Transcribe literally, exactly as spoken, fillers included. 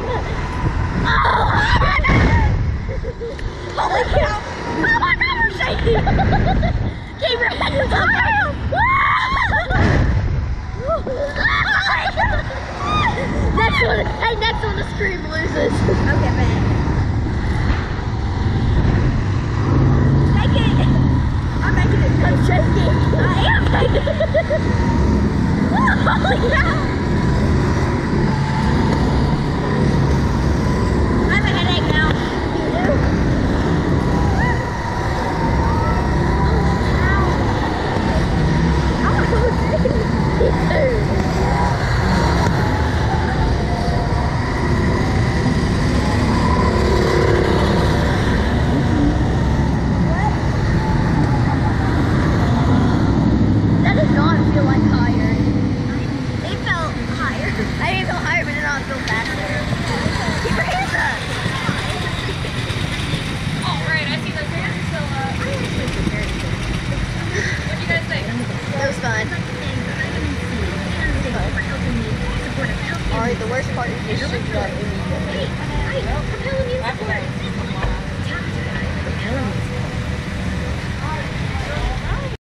Holy cow! Oh my god, we're shaking! Keep your hands up! Next one, hey, next one to scream loses. Okay, man. Take it! I'm making it. I'm shaking. I am shaking. Holy cow! I have a headache now. You do? I want to go with you. Alright, the worst part is just that